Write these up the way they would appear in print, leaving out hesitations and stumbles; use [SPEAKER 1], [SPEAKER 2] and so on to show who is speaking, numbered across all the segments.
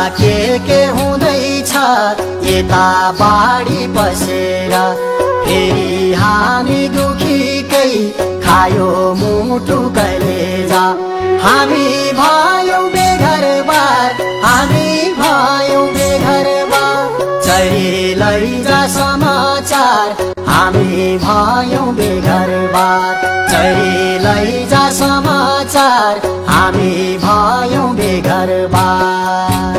[SPEAKER 1] के हुँदैछ यता बाढी पसेर फेरि हामी दुखीकै खायो मुटु कलेजा हामी भयौं बेघरबार हामी भयौं बेघरबार चरी लैजा समाचार हामी भयौं बेघरबार चरी लैजा समाचार हामी भयौं बेघरबार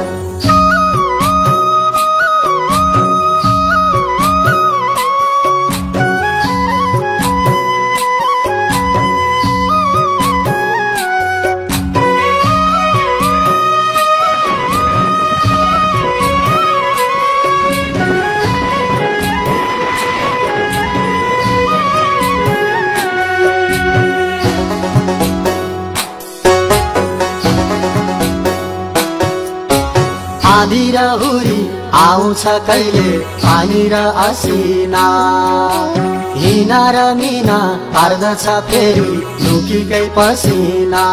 [SPEAKER 1] आँधी र हुरी आउँछ कहिले पानी र असिना हिना र मिना पार्दछ फेरि लुकीकै पसिना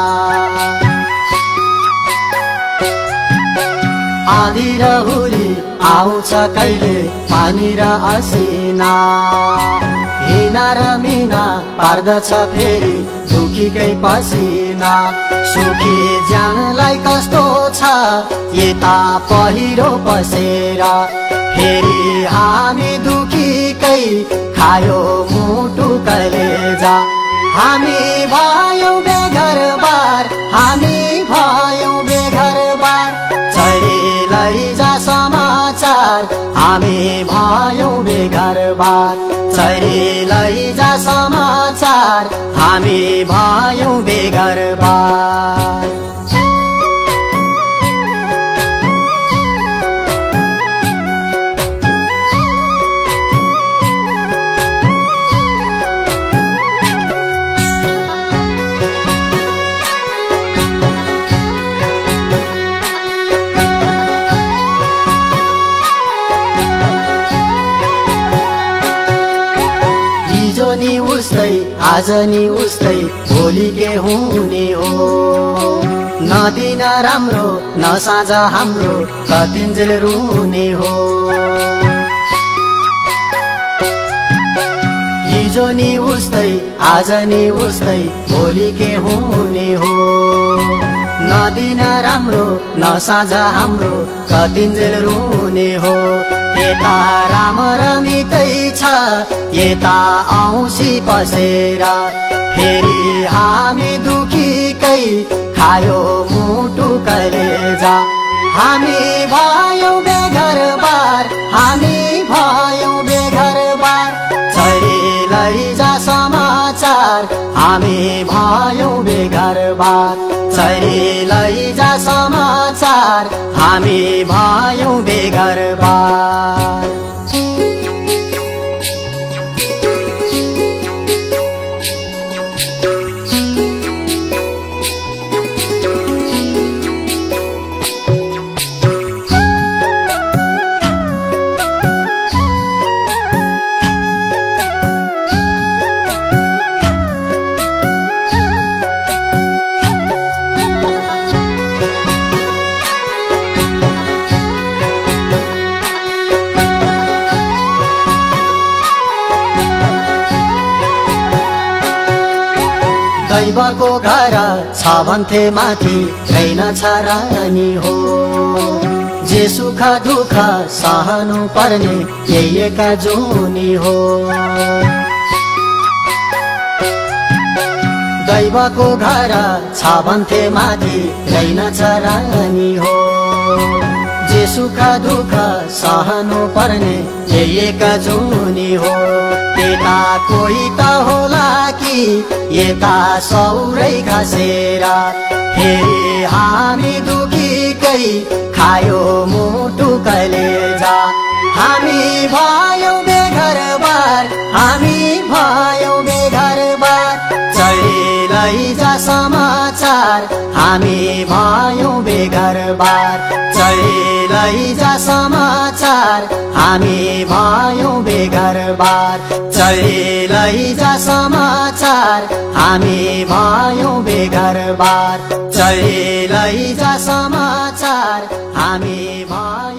[SPEAKER 1] आँधी र हुरी आउँछ कहिले पानी र असिना हिना र मिना पार्दछ फेरि दुखीकै पसिना सुखी ज्यानलाई कस्तो छ यता पहिरो पसेर फेरि हामी दुखीकै खायो मुटु कलेजा हामी भयौं बेघरबार हामी भयौं बेघरबार चरी लैजा समाचार हामी भयौं बेघरबार चरी लैजा समाचार हामी भयौं बेघरबार नि उस्तै आज नि उस्तै भोलि के हुने हो नदिन राम्रो नसाझ हाम्रो कतिन्जेल रुने हो हिजो नि उस्तै आज नि उस्तै भोलि के हुने हो नदिन राम्रो नसाझ हाम्रो कतिन्जेल रुने हो यता रामरमितै छ यता औँसी पसेर फेरि हामी दुखीकै खायो मुटु कलेजा हामी भयौं बेघरबार हामी भयौं बेघरबार चरी लैजा समाचार हामी भयौं बेघरबार चरी लैजा समाचार हामी भयौं बेघरबार दैवको घर छ भन्थे माथि छैनछ रानी हो जे सुख दुःख सहनु पर्ने यही एका जुनी हो दैवको घर छ भन्थे माथि छैनछ रानी हो जे सुख दुःख सहनु पर्ने यही एका जुनी हो यता कोही त होला कि यता सौरै खसेर फेरि हामी दुखीकै खायो मुटु कलेजा हामी भयौं बेघरबार हामी भयौं बेघरबार चरी लैजा समाचार हामी भयौं बेघरबार चरी लैजा समाचार समाचार हामी भयौं बेघरबार। चली लैजा समाचार हामी भयौं बेघरबार। चली लैजा समाचार हामी भयौं